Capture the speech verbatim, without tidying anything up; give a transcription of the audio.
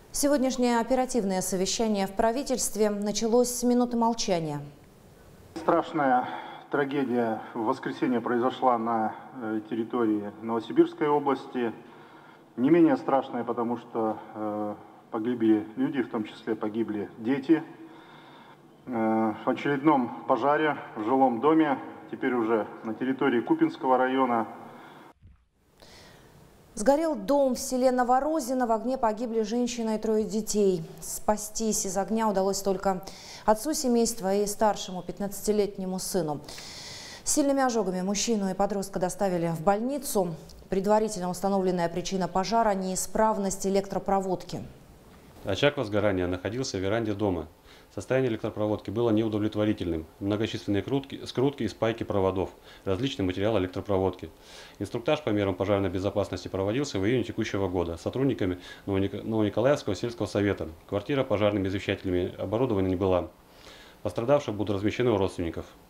Сегодняшнее оперативное совещание в правительстве началось с минуты молчания. Страшная трагедия в воскресенье произошла на территории Новосибирской области. Не менее страшная, потому что э, погибли люди, в том числе погибли дети. Э, в очередном пожаре в жилом доме, теперь уже на территории Купинского района. Сгорел дом в селе Новорозино, в огне погибли женщина и трое детей. Спастись из огня удалось только отцу семейства и старшему пятнадцатилетнему сыну. С сильными ожогами мужчину и подростка доставили в больницу. Предварительно установленная причина пожара – неисправность электропроводки. Очаг возгорания находился в веранде дома. Состояние электропроводки было неудовлетворительным. Многочисленные крутки, скрутки и спайки проводов, различный материал электропроводки. Инструктаж по мерам пожарной безопасности проводился в июне текущего года сотрудниками Новониколаевского сельского совета. Квартира пожарными извещателями оборудована не была. Пострадавшие будут размещены у родственников.